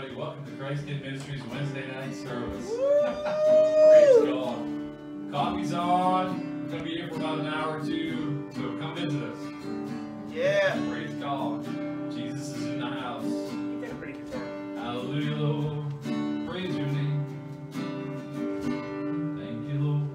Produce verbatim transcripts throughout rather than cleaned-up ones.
everybody. Welcome to Christ Kid Ministries Wednesday night service. Praise God. Coffee's on. We're going to be here for about an hour or two, so come visit us. Yeah. Praise God. Jesus is in the house. You got a pretty guitar. Hallelujah, Lord. Praise your name. Thank you, Lord.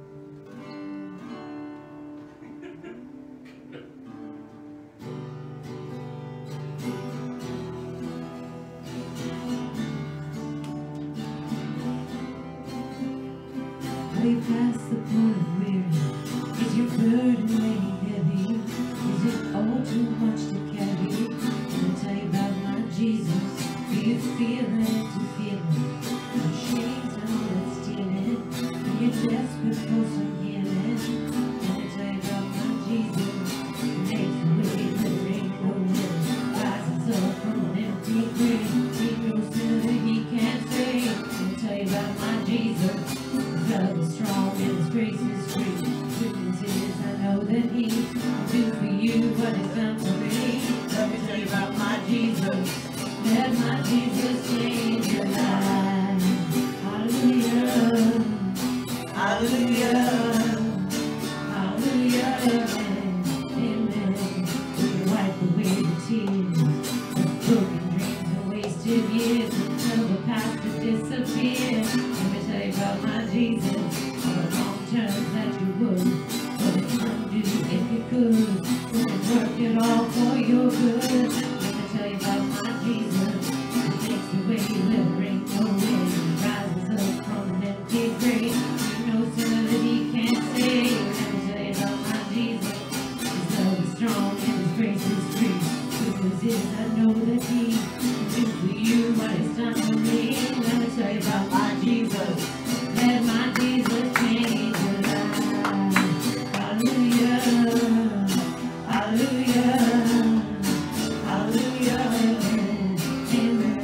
Way past the point of weary. Is your burden weighing heavy? Is it all too much to carry? Let me tell you about my Jesus. Do you feel it to feel it? The chains now that's stealing. And you're desperate for some healing. Let me tell you about my Jesus. He makes the way where there ain't no way. Rises up from an empty grave. He knows that he can't save. Let me tell you about my Jesus. Love is strong and His grace is free. Goodness is, I know that He will do for you what He's done for me. Let me tell you about my Jesus. Let my Jesus change your life. Hallelujah. Hallelujah. Hallelujah. Amen. We can wipe away the tears of broken dreams and wasted years until the past has disappeared. Let me tell you about my Jesus. All the long terms that you would, what it undo if you could. We can work it all for your good. Let me tell you about my Jesus. He takes away where there ain't no way. He rises up from an empty grave. He knows that he can't save. Let me tell you about my Jesus. His love is strong and His grace is free. Good news is I know that He can do for you what He's done for me. Let me tell you about my Jesus. Let my Jesus change your life. Hallelujah. Hallelujah. Hallelujah. Amen.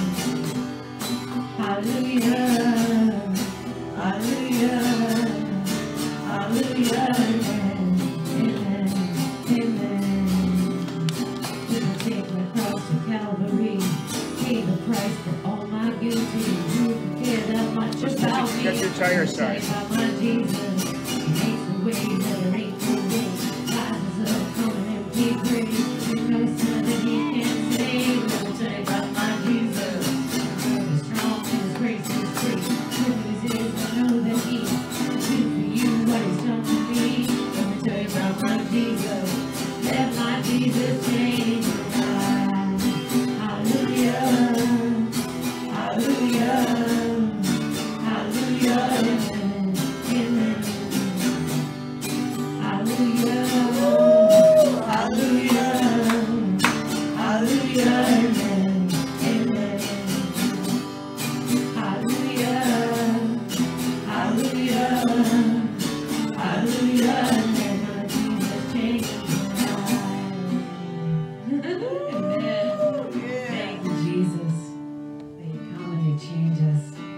Hallelujah. Hallelujah. Hallelujah. Amen. Amen. Took the sacred cross of Calvary. Paid the price for all my guilty. You care that much about me. Get your tire size. About my Jesus. He makes the way that there ain't no way. Rises up from an empty grave. There's no sin that He can't save. Let me tell you about my Jesus. His love is strong and His grace is free. Good news is I know that He will do for you what He's done for me. Let me tell you about my Jesus. Let my Jesus change your life. Hallelujah. Hallelujah. Hallelujah. Amen. Hallelujah. Hallelujah. Hallelujah. Amen. Amen. Hallelujah. Hallelujah. Hallelujah. Let my Jesus change my life. Amen. Thank you, Jesus. May you come and you change us.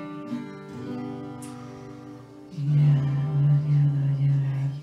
Yeah, Lord, yeah, Lord, yeah, Lord.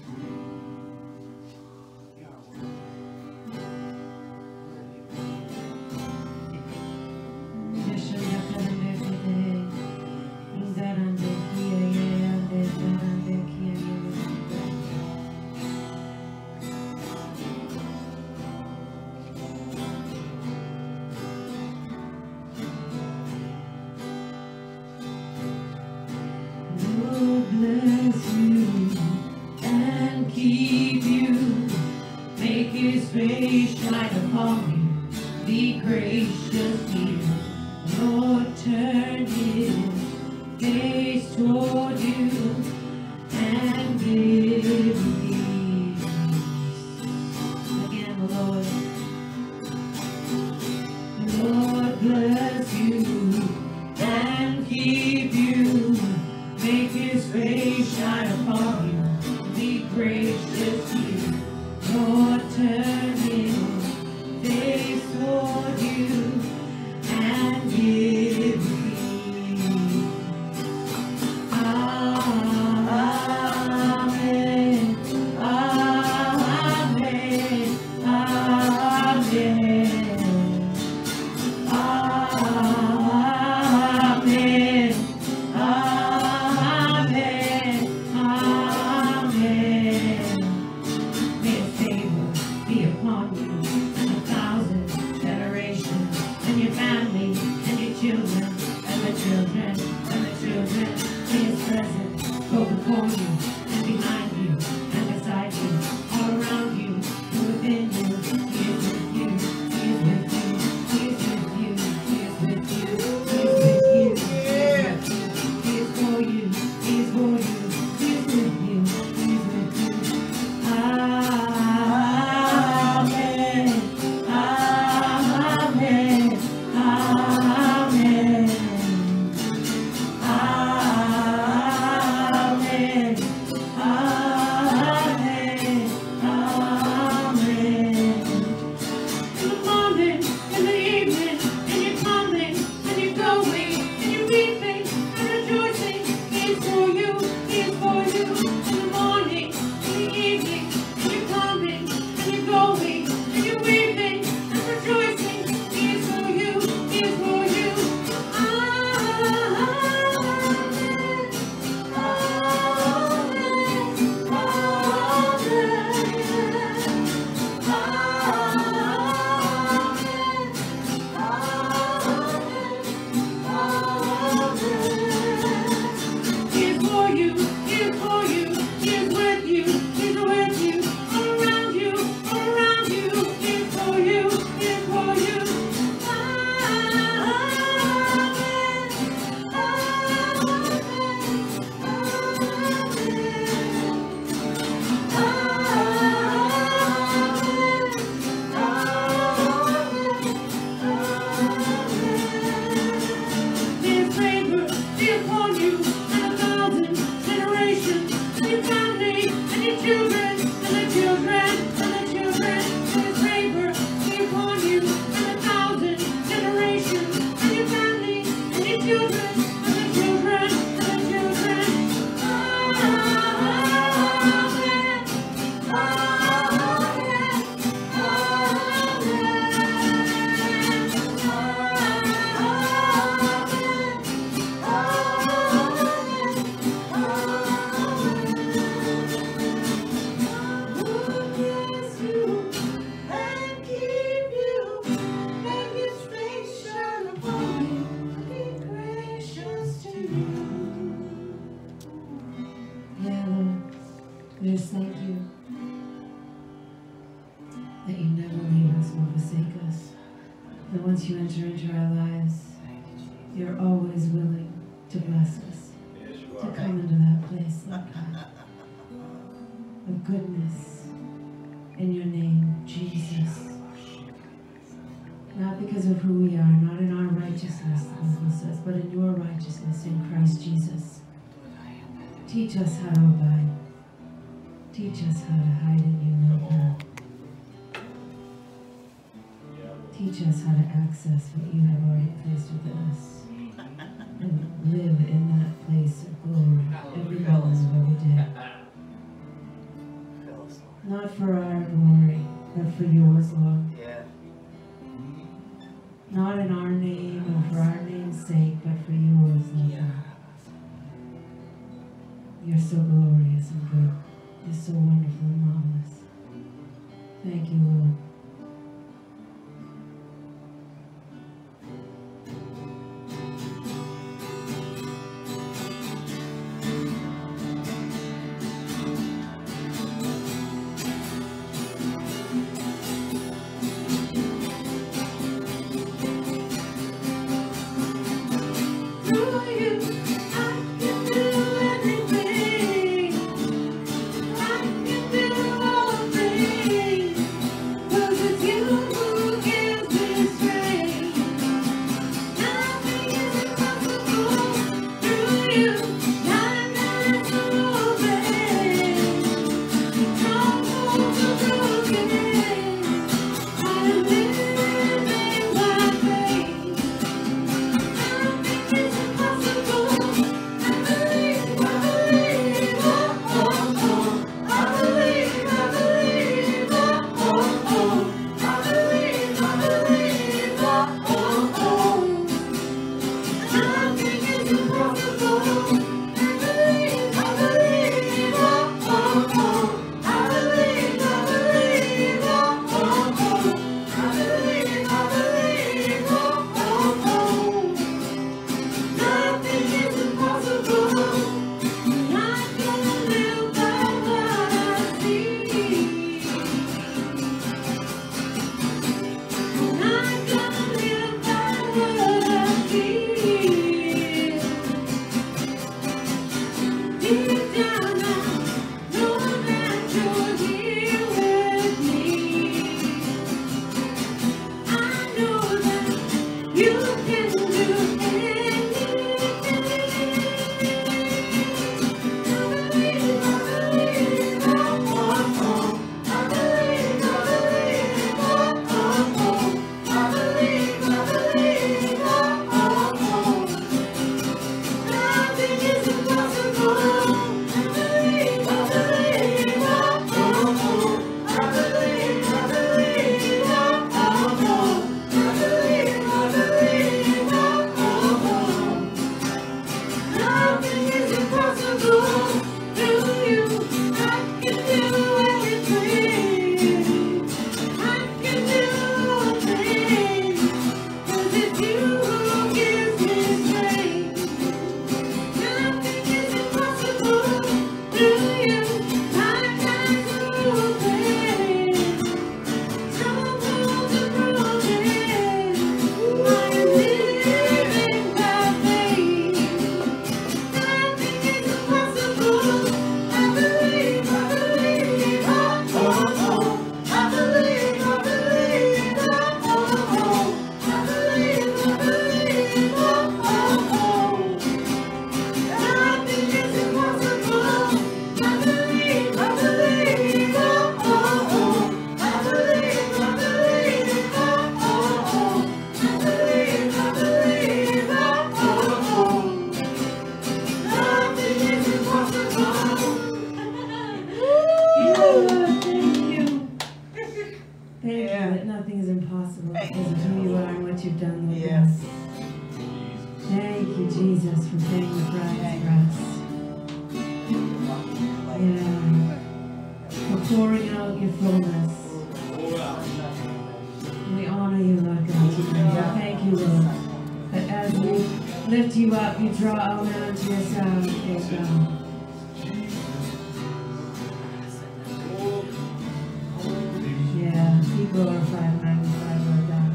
Lord bless you and keep you. Make His face shine upon you. Be gracious to you. Lord turn His face toward you and give you peace. Again, Lord. Lord bless you and keep you. Make His face shine upon you. Be gracious to you. Lord turn His face toward you and give you peace. Amen. Amen. Amen. Amen. We just thank you that you never leave us nor forsake us. That once you enter into our lives, you're always willing to bless us. Yes, you To are. come into that place, Lord God, of goodness in your name, Jesus. Not because of who we are, not in our righteousness, the Bible says, but in your righteousness in Christ Jesus. Teach us how to abide. Teach us how to hide in you, Lord God. Teach us how to access what you have already placed within us. And live in that place of glory every moment of every day. Not for our glory, but for yours, Lord. Yeah. Not in our name or for our name's sake, but for yours, Lord God. You're so glorious and good. You're so wonderful and marvelous. Thank you, Lord. I can do everything. I can what you've done, Lord. Yes. Thank you, Jesus, for paying the price for us. Yeah. For pouring out your fullness. We honor you, Lord God, tonight. Thank you, Lord, that as we lift you up, you draw all men to yourself, Lord God. Yeah, be glorified and magnified, Lord God.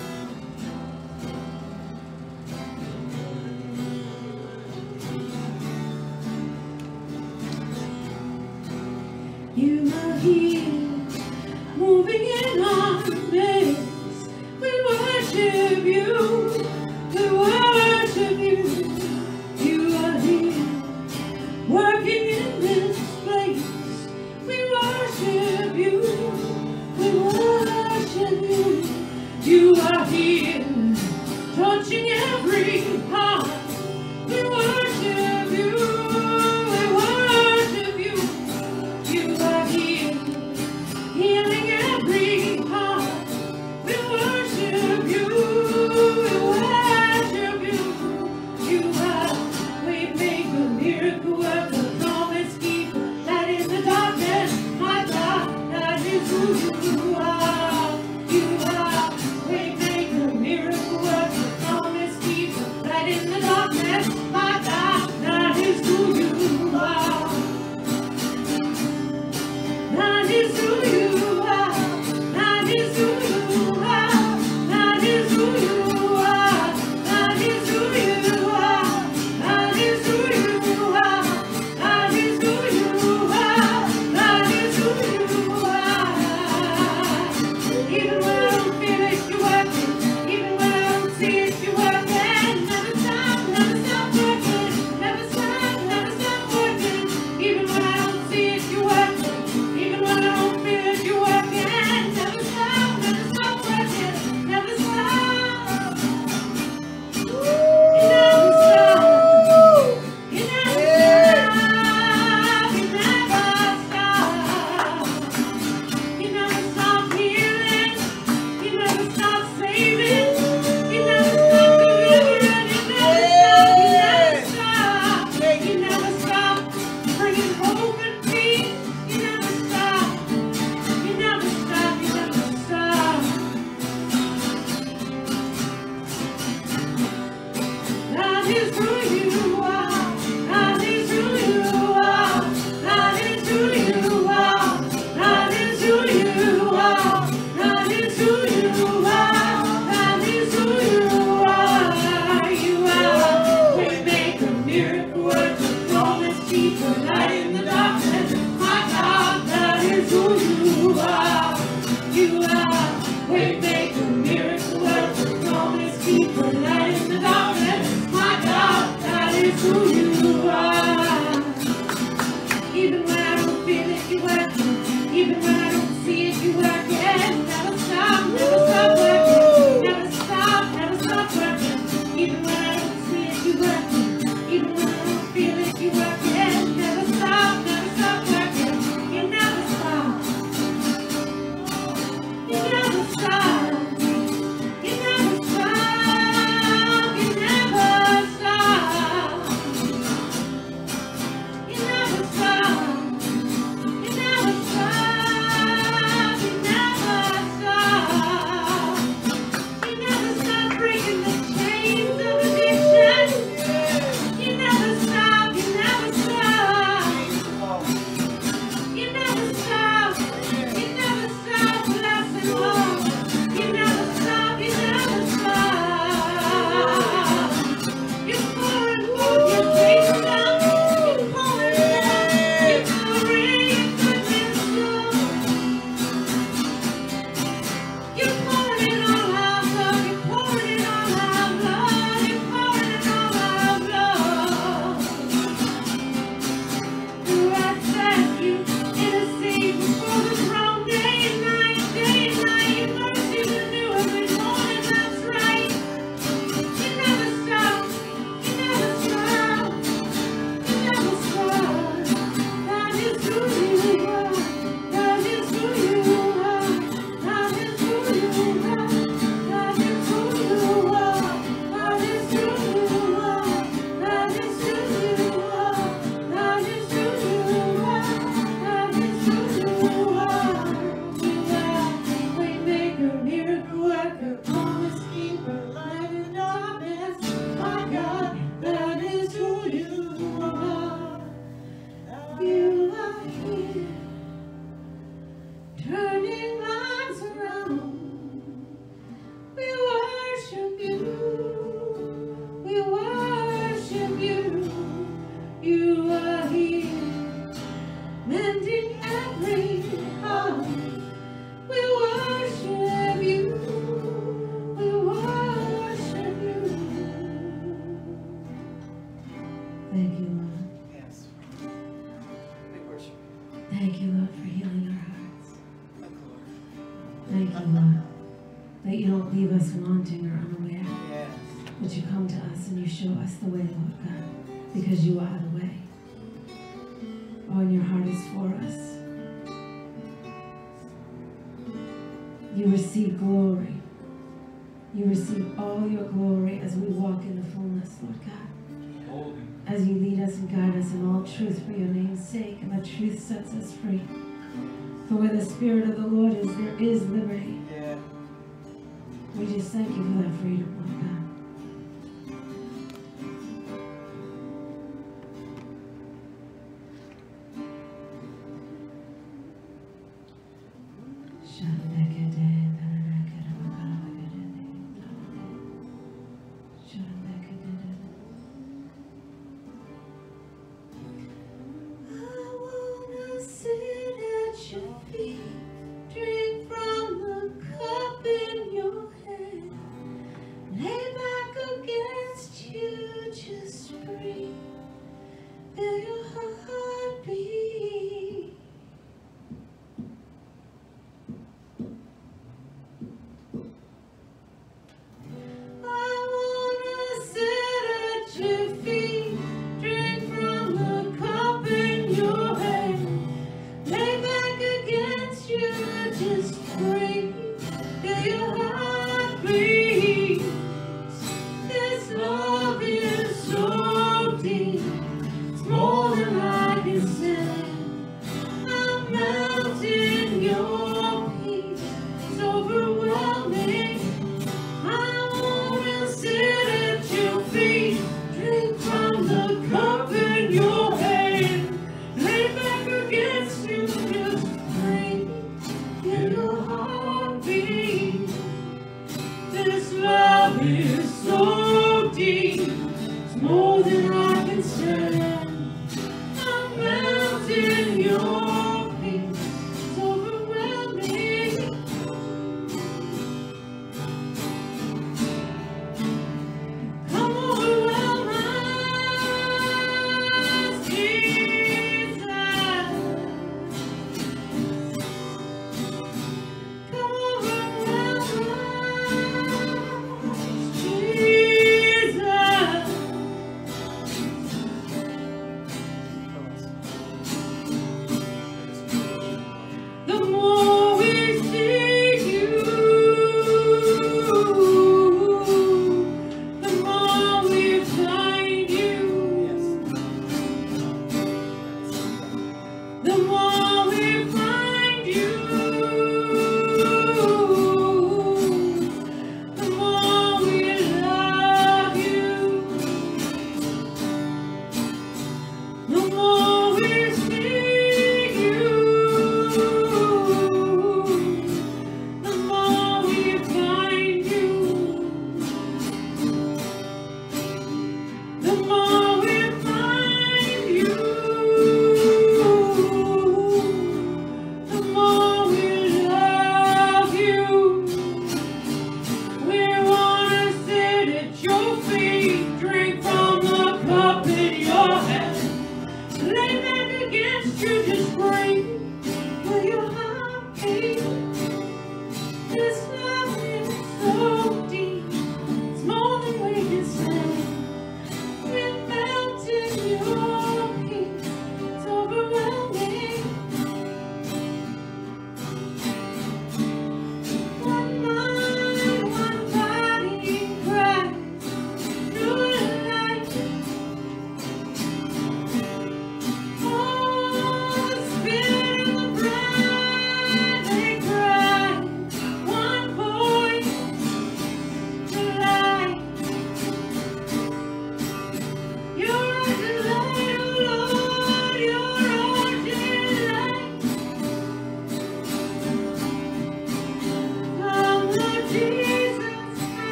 You are here, moving in our midst. We worship you, we worship you. You are here, working in this place. We worship you, we worship you. You are here, touching every heart. We worship you, we worship you. You are here, healing every heart. We worship you, we worship you. You are waymaker, miracle worker, promise keeper, light in the darkness. My God, that is who you are. You are waymaker, miracle worker, promise keeper, light in the darkness. My God, that is who you are. That is who you are. That is who you are. That is who you are. That is who you are. That is who you are. That is who you are. That is who you are. Even when I don't feel it, you're working. Even when I don't see it, you're working. Never stop, never stop working. Never stop, never stop working. Even when I don't see it, you're working. Even when I don't feel it, you're working. Never stop, never stop working. Never stop. You never stop. You never stop. You never stop. You never stop healing. You never stop saving. You never stop delivering. You never stop. You never stop. You never stop bringing hope and peace. You never stop. You never stop. You never stop. That is who you are. That is who you are. That is who you are. That is who you are. That is who you are. That is who you are. You are waymaker, miracle worker, promise keeper, light in the darkness. My God, that is who you are. You are waymaker, miracle worker, promise keeper, light in the darkness. My God, that is who unwanting or unaware. Yes. But you come to us and you show us the way, Lord God, because you are the way. Oh, and your heart is for us. You receive glory. You receive all your glory as we walk in the fullness, Lord God. Holy. As you lead us and guide us in all truth for your name's sake, and the truth sets us free. For where the Spirit of the Lord is, there is liberty. Yeah. We just thank you for that freedom, Lord God.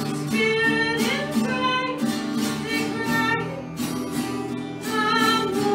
I'm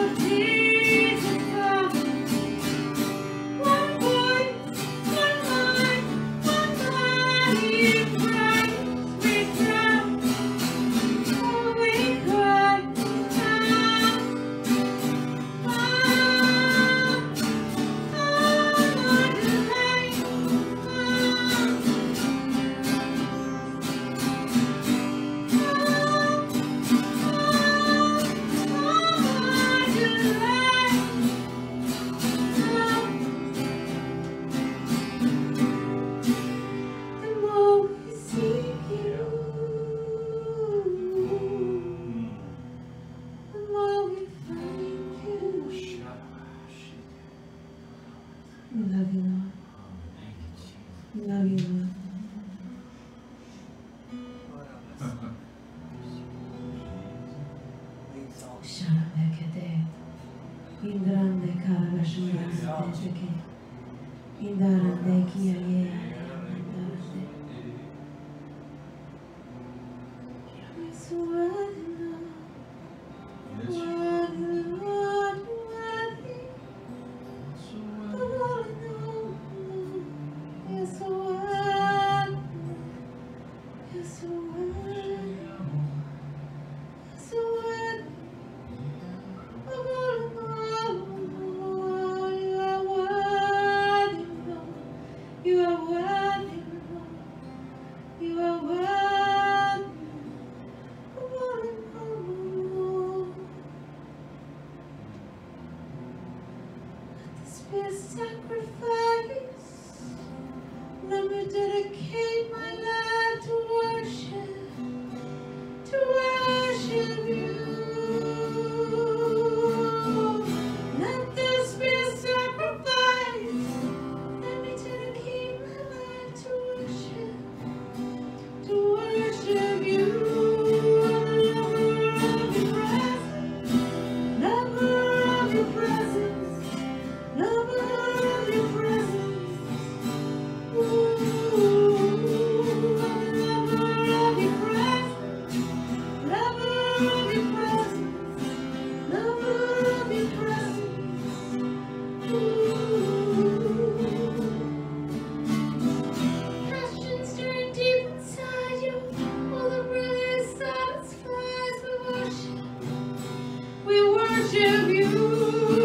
We worship you.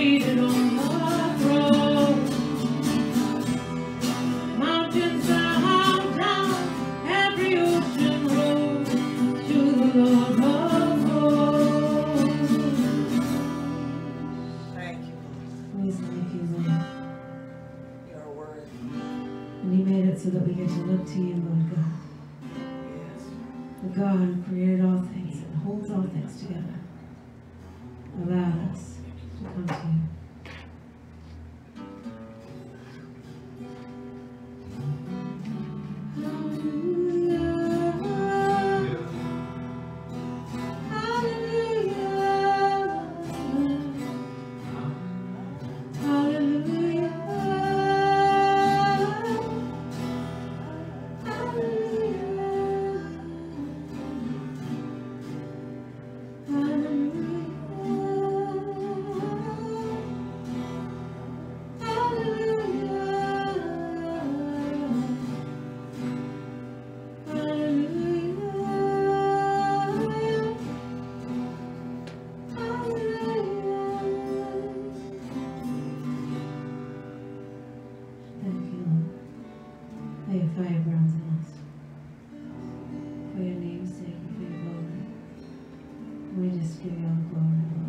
seated on the throne. Mountains bow down, every ocean rolls to the Lord of hosts. Thank you. We thank you, Lord. Your word. And He made it so that we get to look to you, Lord God. Yes. The God who created all things and holds all things together, allowed us to come to you. May your fire burns in us. For your name's sake and for your glory. We just give you all the glory.